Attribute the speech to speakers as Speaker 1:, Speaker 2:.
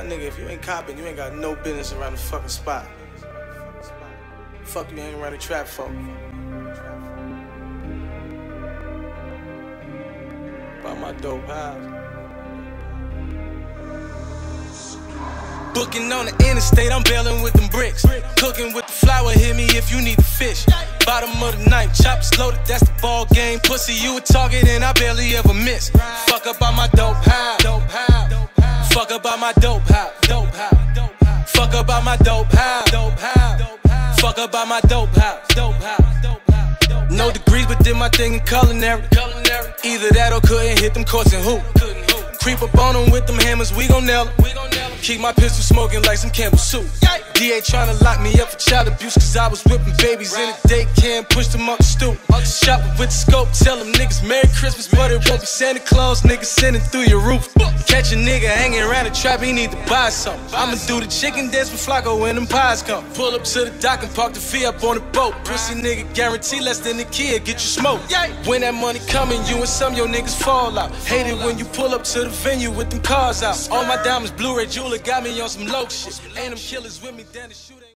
Speaker 1: nigga, if you ain't copping, you ain't got no business around the fucking spot. Fuck you hanging around the trap folk. By my dope house. Booking on the interstate, I'm bailing with them bricks. Cooking with the flour, hit me if you need the fish. Bottom of the ninth, choppers loaded, that's the ball game. Pussy, you a target and I barely ever miss. Fuck up on my dope house. Fuck up on my dope house. Fuck up on my dope house. Fuck up on my dope house. No degrees, but did my thing in culinary. Either that or couldn't hit them courts and hoop. Creep up on them with them hammers, we gon' nail 'em. Keep my pistol smoking like some Campbell soup. DA tryna lock me up for child abuse, cause I was whipping babies in a daycare and pushed them up the stoop. Shopping with the scope, tell them niggas Merry Christmas, but it won't be Santa Claus, niggas sending through your roof. Catch a nigga hanging around the trap, he need to buy something. I'ma do the chicken dance with Flacco when them pies come. Pull up to the dock and park the fee up on the boat. Pussy nigga guarantee less than a kid, get you smoked. When that money coming, you and some your niggas fall out. Hate it when you pull up to the venue with them cars out. All my diamonds, Blu-ray jeweler got me on some low shit. Ain't them killers with me, then the shooting.